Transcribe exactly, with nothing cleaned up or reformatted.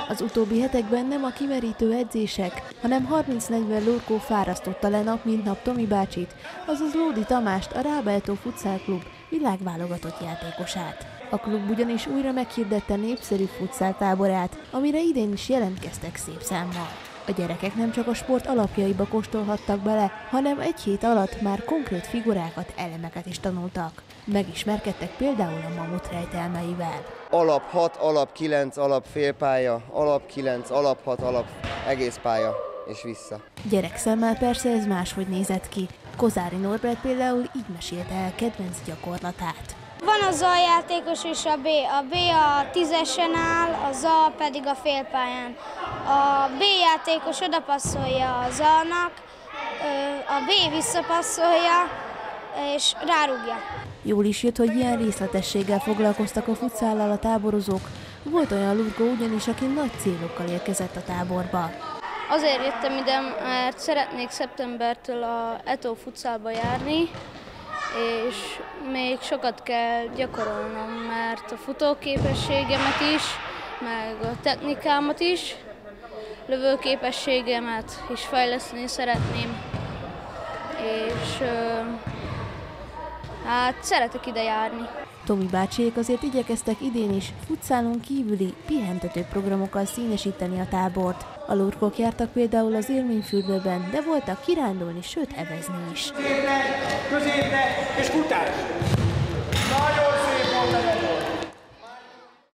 Az utóbbi hetekben nem a kimerítő edzések, hanem harminc-negyven lurkó fárasztotta le nap mint nap Tomi bácsit, azaz Lódi Tamást, a Rábeltó Futsal Klub világválogatott játékosát. A klub ugyanis újra meghirdette népszerű futsal táborát, amire idén is jelentkeztek szép számmal. A gyerekek nem csak a sport alapjaiba kóstolhattak bele, hanem egy hét alatt már konkrét figurákat, elemeket is tanultak. Megismerkedtek például a mamut rejtelmeivel. Alap hat, alap kilenc, alap félpálya, alap kilenc, alap hat, alap egész pálya és vissza. Gyerekszemmel persze ez máshogy nézett ki. Kozári Norbert például így mesélte el kedvenc gyakorlatát. Van a zaljátékos és a B. A B a tízesen áll, a zal pedig a félpályán. A B játékos odapasszolja a zalnak, a B visszapasszolja és rárúgja. Jól is jött, hogy ilyen részletességgel foglalkoztak a futszállal a táborozók. Volt olyan lurkó ugyanis, aki nagy célokkal érkezett a táborba. Azért jöttem ide, mert szeretnék szeptembertől a Eto futszálba járni, és még sokat kell gyakorolnom, mert a futóképességemet is, meg a technikámat is, lövőképességemet is fejleszteni szeretném, és hát szeretek ide járni. Tomi bácsiék azért igyekeztek idén is futszálon kívüli pihentető programokkal színesíteni a tábort. A lurkok jártak például az élményfürdőben, de voltak kirándulni, sőt evezni is. Középre, középre és futás! Nagyon szép volt.